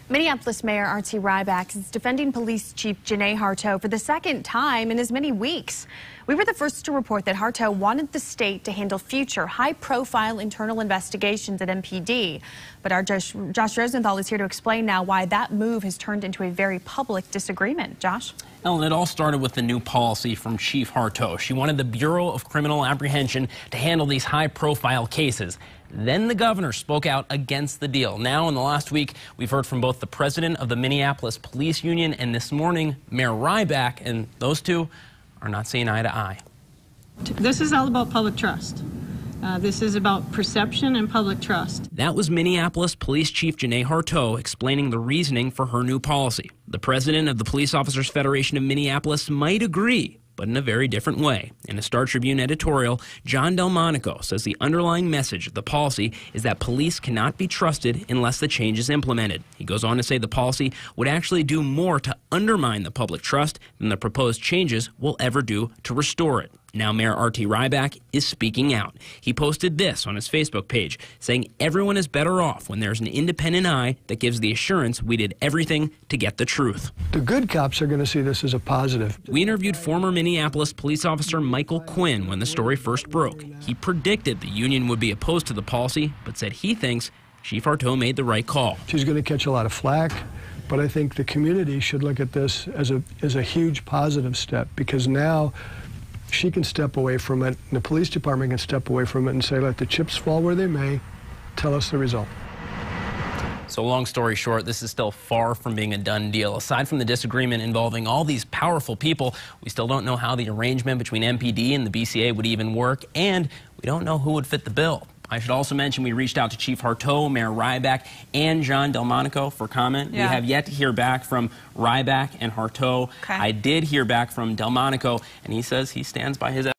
Minneapolis Mayor R.T. Rybak is defending Police Chief Janee Harteau for the second time in as many weeks. We were the first to report that Harteau wanted the state to handle future high-profile internal investigations at MPD. But our Josh Rosenthal is here to explain now why that move has turned into a very public disagreement. Josh? Ellen, it all started with the new policy from Chief Harteau. She wanted the Bureau of Criminal Apprehension to handle these high-profile cases. Then the governor spoke out against the deal. Now, in the last week, we've heard from both the president of the Minneapolis Police Union and this morning, Mayor Rybak, and those two are not seeing eye to eye. This is all about public trust. This is about perception and public trust. That was Minneapolis Police Chief Janee Harteau explaining the reasoning for her new policy. The president of the Police Officers Federation of Minneapolis might agree, but in a very different way. In a Star Tribune editorial, John Delmonico says the underlying message of the policy is that police cannot be trusted unless the change is implemented. He goes on to say the policy would actually do more to undermine the public trust than the proposed changes will ever do to restore it. Now Mayor R.T. Rybak is speaking out. He posted this on his Facebook page, saying everyone is better off when there's an independent eye that gives the assurance we did everything to get the truth. The good cops are going to see this as a positive. We interviewed former Minneapolis police officer Michael Quinn when the story first broke. He predicted the union would be opposed to the policy, but said he thinks Chief Harteau made the right call. She's going to catch a lot of flack, but I think the community should look at this as a huge positive step, because now she can step away from it, and the police department can step away from it and say, let the chips fall where they may, tell us the result. So long story short, this is still far from being a done deal. Aside from the disagreement involving all these powerful people, we still don't know how the arrangement between MPD and the BCA would even work, and we don't know who would fit the bill. I should also mention we reached out to Chief Harteau, Mayor Rybak, and John Delmonico for comment. Yeah. We have yet to hear back from Rybak and Harteau. Okay. I did hear back from Delmonico, and he says he stands by his